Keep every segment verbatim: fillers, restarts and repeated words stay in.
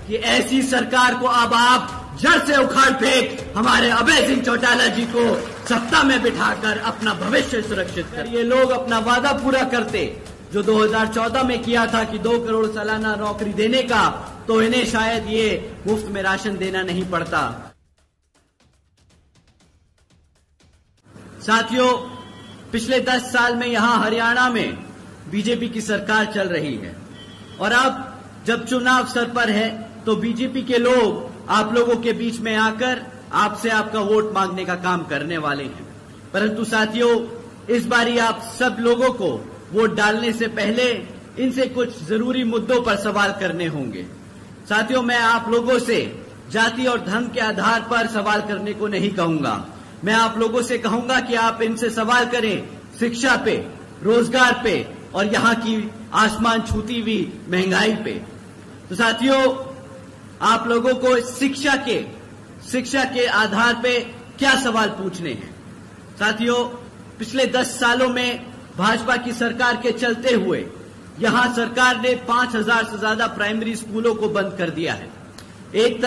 कि ऐसी सरकार को अब आप जड़ से उखाड़ फेंक हमारे अभय सिंह चौटाला जी को सत्ता में बिठाकर अपना भविष्य सुरक्षित कर। ये लोग अपना वादा पूरा करते जो दो हज़ार चौदह में किया था कि दो करोड़ सालाना नौकरी देने का, तो इन्हें शायद ये मुफ्त में राशन देना नहीं पड़ता। साथियों, पिछले दस साल में यहां हरियाणा में बीजेपी की सरकार चल रही है और अब जब चुनाव सर पर है तो बीजेपी के लोग आप लोगों के बीच में आकर आपसे आपका वोट मांगने का काम करने वाले हैं। परंतु साथियों, इस बारी आप सब लोगों को वोट डालने से पहले इनसे कुछ जरूरी मुद्दों पर सवाल करने होंगे। साथियों, मैं आप लोगों से जाति और धर्म के आधार पर सवाल करने को नहीं कहूंगा। मैं आप लोगों से कहूंगा कि आप इनसे सवाल करें शिक्षा पे, रोजगार पे और यहाँ की आसमान छूती हुई महंगाई पे। तो साथियों, आप लोगों को शिक्षा के शिक्षा के आधार पे क्या सवाल पूछने हैं। साथियों, पिछले दस सालों में भाजपा की सरकार के चलते हुए यहां सरकार ने पांच हजार से ज्यादा प्राइमरी स्कूलों को बंद कर दिया है। एक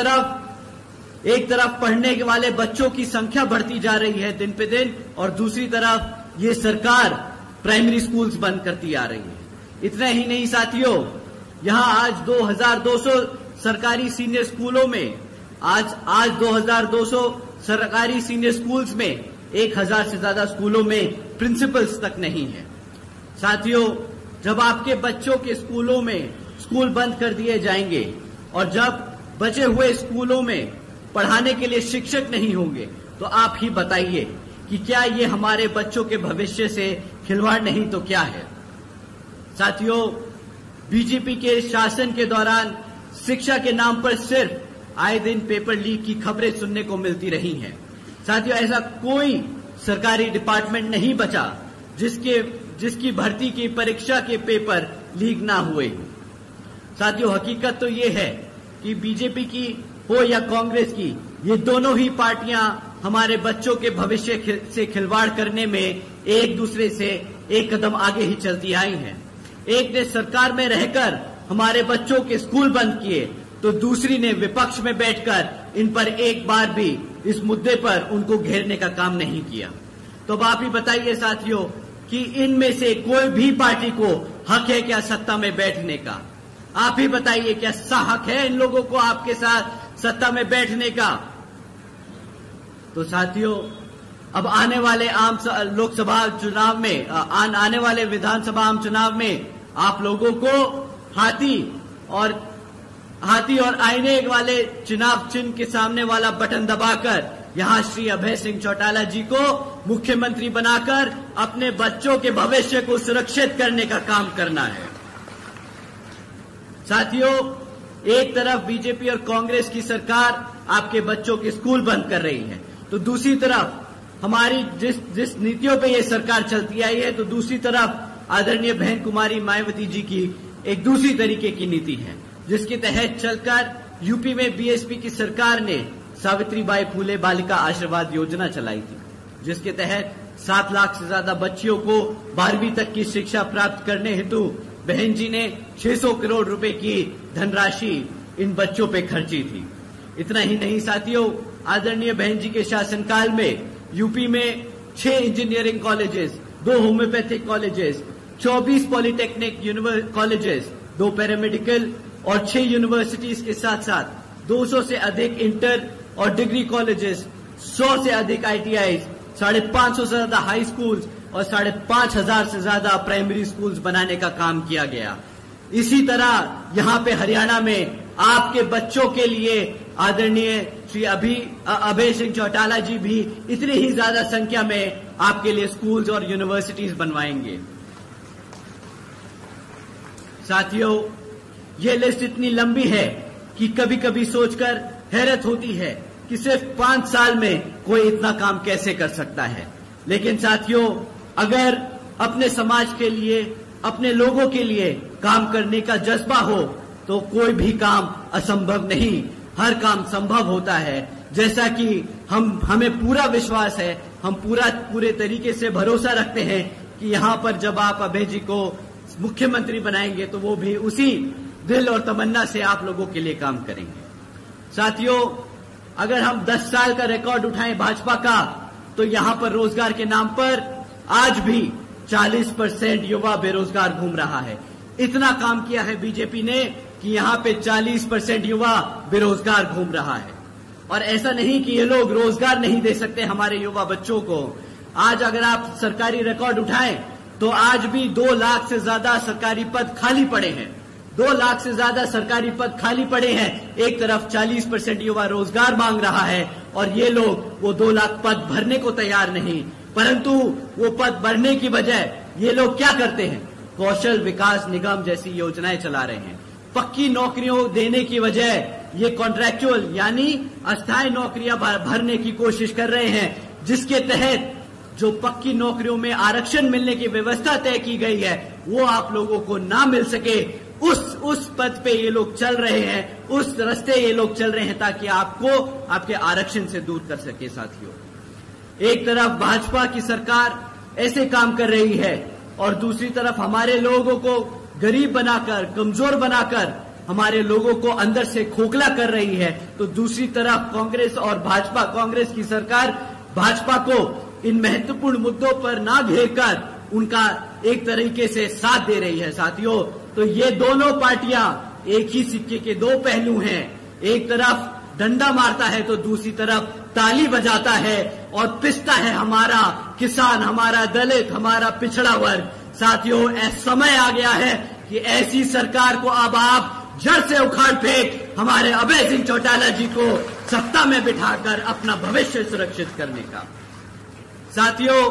तरफ एक तरफ पढ़ने वाले बच्चों की संख्या बढ़ती जा रही है दिन पे दिन, और दूसरी तरफ ये सरकार प्राइमरी स्कूल्स बंद करती आ रही है। इतना ही नहीं साथियों, यहां आज दो हज़ार दो सौ सरकारी सीनियर स्कूलों में आज आज दो हज़ार दो सौ सरकारी सीनियर स्कूल्स में एक हज़ार से ज्यादा स्कूलों में प्रिंसिपल्स तक नहीं है। साथियों, जब आपके बच्चों के स्कूलों में स्कूल बंद कर दिए जाएंगे और जब बचे हुए स्कूलों में पढ़ाने के लिए शिक्षक नहीं होंगे, तो आप ही बताइए कि क्या ये हमारे बच्चों के भविष्य से खिलवाड़ नहीं तो क्या है। साथियों, बीजेपी के शासन के दौरान शिक्षा के नाम पर सिर्फ आए दिन पेपर लीक की खबरें सुनने को मिलती रही हैं। साथियों, ऐसा कोई सरकारी डिपार्टमेंट नहीं बचा जिसके जिसकी भर्ती की परीक्षा के पेपर लीक ना हुए हो। साथियों, हकीकत तो ये है कि बीजेपी की हो या कांग्रेस की, ये दोनों ही पार्टियां हमारे बच्चों के भविष्य से खिलवाड़ करने में एक दूसरे से एक कदम आगे ही चलती आई हैं। एक ने सरकार में रहकर हमारे बच्चों के स्कूल बंद किए, तो दूसरी ने विपक्ष में बैठकर इन पर एक बार भी इस मुद्दे पर उनको घेरने का काम नहीं किया। तो अब आप ही बताइए साथियों कि इनमें से कोई भी पार्टी को हक है क्या सत्ता में बैठने का? आप ही बताइए, क्या हक है इन लोगों को आपके साथ सत्ता में बैठने का? तो साथियों, अब आने वाले आम लोकसभा चुनाव में आ, आने वाले विधानसभा आम चुनाव में आप लोगों को हाथी और हाथी और आईने वाले चुनाव चिन्ह के सामने वाला बटन दबाकर यहां श्री अभय सिंह चौटाला जी को मुख्यमंत्री बनाकर अपने बच्चों के भविष्य को सुरक्षित करने का काम करना है। साथियों, एक तरफ बीजेपी और कांग्रेस की सरकार आपके बच्चों के स्कूल बंद कर रही है, तो दूसरी तरफ हमारी जिस जिस नीतियों पे ये सरकार चलती आई है, तो दूसरी तरफ आदरणीय बहन कुमारी मायावती जी की एक दूसरी तरीके की नीति है, जिसके तहत चलकर यूपी में बीएसपी की सरकार ने सावित्रीबाई फूले बालिका आशीर्वाद योजना चलाई थी, जिसके तहत सात लाख से ज्यादा बच्चियों को बारहवीं तक की शिक्षा प्राप्त करने हेतु बहन जी ने छह सौ करोड़ रुपए की धनराशि इन बच्चों पे खर्ची थी। इतना ही नहीं साथियों, आदरणीय बहन जी के शासनकाल में यूपी में छह इंजीनियरिंग कॉलेजेस, दो होम्योपैथिक कॉलेजेस, चौबीस पॉलिटेक्निक कॉलेजेस, दो पैरामेडिकल और छह यूनिवर्सिटीज के साथ साथ दो सौ से अधिक इंटर और डिग्री कॉलेजेस, सौ से अधिक आईटीआई, साढ़े पांच सौ से ज्यादा हाई स्कूल्स और साढ़े पांच हजार से ज्यादा प्राइमरी स्कूल्स बनाने का काम किया गया। इसी तरह यहाँ पे हरियाणा में आपके बच्चों के लिए आदरणीय श्री अभी अभय सिंह चौटाला जी भी इतनी ही ज्यादा संख्या में आपके लिए स्कूल्स और यूनिवर्सिटीज बनवाएंगे। साथियों, ये लिस्ट इतनी लंबी है कि कभी कभी सोचकर हैरत होती है कि सिर्फ पांच साल में कोई इतना काम कैसे कर सकता है। लेकिन साथियों, अगर अपने समाज के लिए, अपने लोगों के लिए काम करने का जज्बा हो तो कोई भी काम असंभव नहीं, हर काम संभव होता है। जैसा कि हम हमें पूरा विश्वास है, हम पूरा पूरे तरीके से भरोसा रखते हैं कि यहाँ पर जब आप अभय जी को मुख्यमंत्री बनाएंगे तो वो भी उसी दिल और तमन्ना से आप लोगों के लिए काम करेंगे। साथियों, अगर हम दस साल का रिकॉर्ड उठाएं भाजपा का, तो यहां पर रोजगार के नाम पर आज भी चालीस परसेंट युवा बेरोजगार घूम रहा है। इतना काम किया है बीजेपी ने कि यहां पे चालीस परसेंट युवा बेरोजगार घूम रहा है। और ऐसा नहीं कि ये लोग रोजगार नहीं दे सकते हमारे युवा बच्चों को। आज अगर आप सरकारी रिकॉर्ड उठाएं तो आज भी दो लाख से ज्यादा सरकारी पद खाली पड़े हैं। दो लाख से ज्यादा सरकारी पद खाली पड़े हैं। एक तरफ चालीस परसेंट युवा रोजगार मांग रहा है और ये लोग वो दो लाख पद भरने को तैयार नहीं, परंतु वो पद भरने की बजाय ये लोग क्या करते हैं, कौशल विकास निगम जैसी योजनाएं चला रहे हैं। पक्की नौकरियों देने की बजाय ये कॉन्ट्रैक्चुअल यानी अस्थायी नौकरियां भरने की कोशिश कर रहे हैं, जिसके तहत जो पक्की नौकरियों में आरक्षण मिलने की व्यवस्था तय की गई है वो आप लोगों को ना मिल सके। उस उस पद पे ये लोग चल रहे हैं, उस रास्ते ये लोग चल रहे हैं ताकि आपको आपके आरक्षण से दूर कर सके। साथियों, एक तरफ भाजपा की सरकार ऐसे काम कर रही है और दूसरी तरफ हमारे लोगों को गरीब बनाकर, कमजोर बनाकर हमारे लोगों को अंदर से खोखला कर रही है, तो दूसरी तरफ कांग्रेस और भाजपा, कांग्रेस की सरकार भाजपा को इन महत्वपूर्ण मुद्दों पर ना घेरकर उनका एक तरीके से साथ दे रही है। साथियों, तो ये दोनों पार्टियां एक ही सिक्के के दो पहलू हैं। एक तरफ डंडा मारता है तो दूसरी तरफ ताली बजाता है और पिसता है हमारा किसान, हमारा दलित, हमारा पिछड़ा वर्ग। साथियों, ऐसा समय आ गया है कि ऐसी सरकार को अब आप जड़ से उखाड़ फेंक हमारे अभय सिंह चौटाला जी को सत्ता में बिठाकर अपना भविष्य सुरक्षित करने का। साथियों,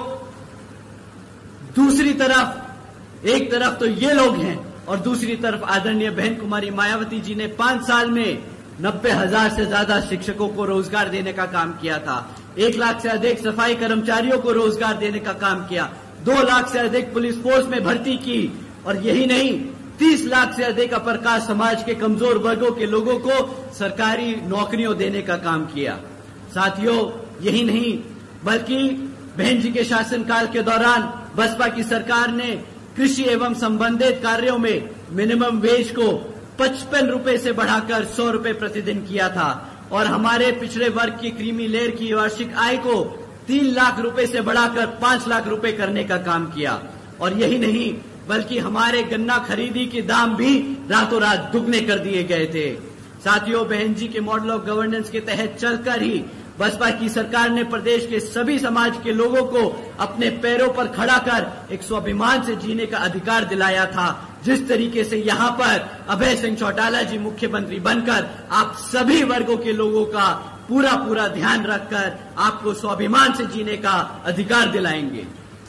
दूसरी तरफ, एक तरफ तो ये लोग हैं और दूसरी तरफ आदरणीय बहन कुमारी मायावती जी ने पांच साल में नब्बे हजार से ज्यादा शिक्षकों को रोजगार देने का काम किया था। एक लाख से अधिक सफाई कर्मचारियों को रोजगार देने का काम किया। दो लाख से अधिक पुलिस फोर्स में भर्ती की और यही नहीं, तीस लाख से अधिक अपर कास्ट समाज के कमजोर वर्गों के लोगों को सरकारी नौकरियों देने का काम किया। साथियों, यही नहीं बल्कि बहन जी के शासनकाल के दौरान बसपा की सरकार ने कृषि एवं संबंधित कार्यों में मिनिमम वेज को पचपन रुपए से बढ़ाकर सौ रुपए प्रतिदिन किया था और हमारे पिछड़े वर्ग की क्रीमी लेयर की वार्षिक आय को तीन लाख रुपए से बढ़ाकर पांच लाख रुपए करने का काम किया। और यही नहीं बल्कि हमारे गन्ना खरीदी के दाम भी रातों रात दुगने कर दिए गए थे। साथियों, बहन जी के मॉडल ऑफ गवर्नेंस के तहत चलकर ही बसपा की सरकार ने प्रदेश के सभी समाज के लोगों को अपने पैरों पर खड़ा कर एक स्वाभिमान से जीने का अधिकार दिलाया था। जिस तरीके से यहाँ पर अभय सिंह चौटाला जी मुख्यमंत्री बनकर आप सभी वर्गों के लोगों का पूरा पूरा ध्यान रखकर आपको स्वाभिमान से जीने का अधिकार दिलाएंगे।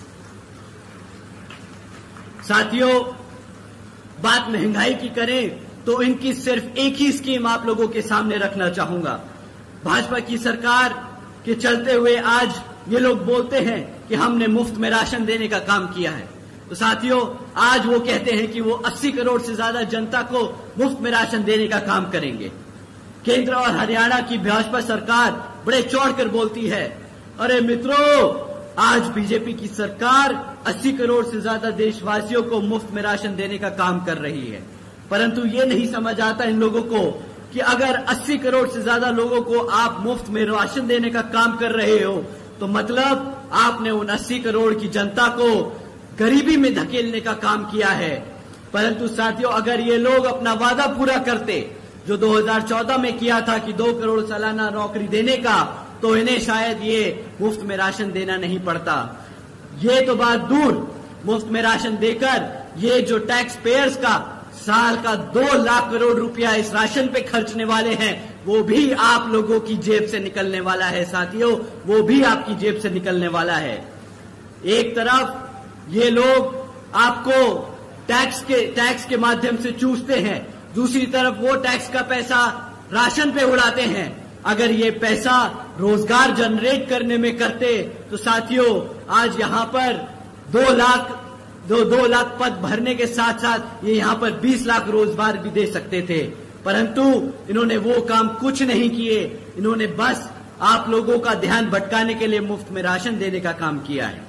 साथियों, बात महंगाई की करें तो इनकी सिर्फ एक ही स्कीम आप लोगों के सामने रखना चाहूंगा। भाजपा की सरकार के चलते हुए आज ये लोग बोलते हैं कि हमने मुफ्त में राशन देने का काम किया है। तो साथियों, आज वो कहते हैं कि वो अस्सी करोड़ से ज्यादा जनता को मुफ्त में राशन देने का काम करेंगे। केंद्र और हरियाणा की भाजपा सरकार बड़े चौड़कर बोलती है, अरे मित्रों, आज बीजेपी की सरकार अस्सी करोड़ से ज्यादा देशवासियों को मुफ्त में राशन देने का काम कर रही है। परंतु ये नहीं समझ आता इन लोगों को कि अगर अस्सी करोड़ से ज्यादा लोगों को आप मुफ्त में राशन देने का काम कर रहे हो तो मतलब आपने उन अस्सी करोड़ की जनता को गरीबी में धकेलने का काम किया है। परंतु साथियों, अगर ये लोग अपना वादा पूरा करते जो दो हज़ार चौदह में किया था कि दो करोड़ सालाना नौकरी देने का, तो इन्हें शायद ये मुफ्त में राशन देना नहीं पड़ता। ये तो बात दूर, मुफ्त में राशन देकर ये जो टैक्स पेयर्स का साल का दो लाख करोड़ रुपया इस राशन पे खर्चने वाले हैं, वो भी आप लोगों की जेब से निकलने वाला है। साथियों, वो भी आपकी जेब से निकलने वाला है। एक तरफ ये लोग आपको टैक्स के टैक्स के माध्यम से चूसते हैं, दूसरी तरफ वो टैक्स का पैसा राशन पे उड़ाते हैं। अगर ये पैसा रोजगार जनरेट करने में करते तो साथियों, आज यहाँ पर दो लाख दो दो लाख पद भरने के साथ साथ ये यहाँ पर बीस लाख रोजगार भी दे सकते थे। परंतु इन्होंने वो काम कुछ नहीं किए। इन्होंने बस आप लोगों का ध्यान भटकाने के लिए मुफ्त में राशन देने का काम किया है।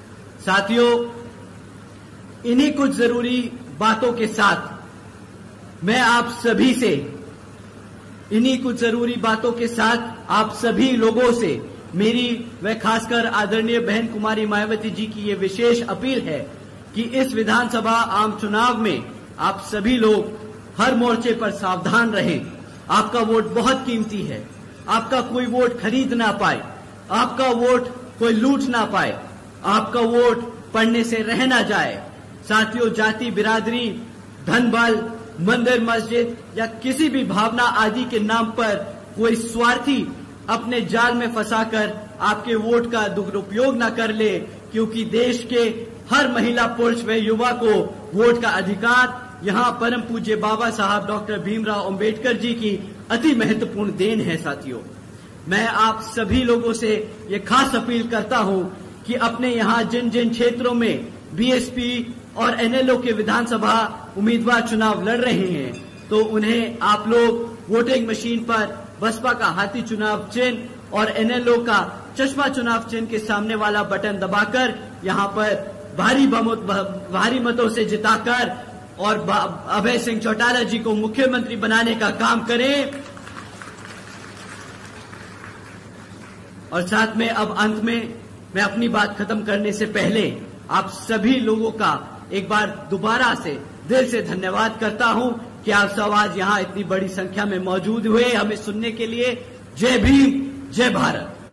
साथियों, इन्हीं कुछ जरूरी बातों के साथ मैं आप सभी से इन्हीं कुछ जरूरी बातों के साथ आप सभी लोगों से मेरी व खासकर आदरणीय बहन कुमारी मायावती जी की ये विशेष अपील है कि इस विधानसभा आम चुनाव में आप सभी लोग हर मोर्चे पर सावधान रहें। आपका वोट बहुत कीमती है। आपका कोई वोट खरीद ना पाए, आपका वोट कोई लूट ना पाए, आपका वोट पढ़ने से रह ना जाए। साथियों, जाति, बिरादरी, धन बल, मंदिर, मस्जिद या किसी भी भावना आदि के नाम पर कोई स्वार्थी अपने जाल में फंसाकर आपके वोट का दुरुपयोग न कर ले, क्योंकि देश के हर महिला, पुरुष व युवा को वोट का अधिकार यहाँ परम पूज्य बाबा साहब डॉक्टर भीमराव अंबेडकर जी की अति महत्वपूर्ण देन है। साथियों, मैं आप सभी लोगों से ये खास अपील करता हूँ कि अपने यहाँ जिन जिन क्षेत्रों में बीएसपी और एनएलओ के विधानसभा उम्मीदवार चुनाव लड़ रहे हैं, तो उन्हें आप लोग वोटिंग मशीन पर बसपा का हाथी चुनाव चिन्ह और एनएलओ का चश्मा चुनाव चिन्ह के सामने वाला बटन दबाकर यहाँ पर भारी बहुमत भारी मतों से जिताकर और अभय सिंह चौटाला जी को मुख्यमंत्री बनाने का काम करें। और साथ में अब अंत में मैं अपनी बात खत्म करने से पहले आप सभी लोगों का एक बार दोबारा से दिल से धन्यवाद करता हूं कि आप सब आज यहाँ इतनी बड़ी संख्या में मौजूद हुए हमें सुनने के लिए। जय भीम, जय भारत।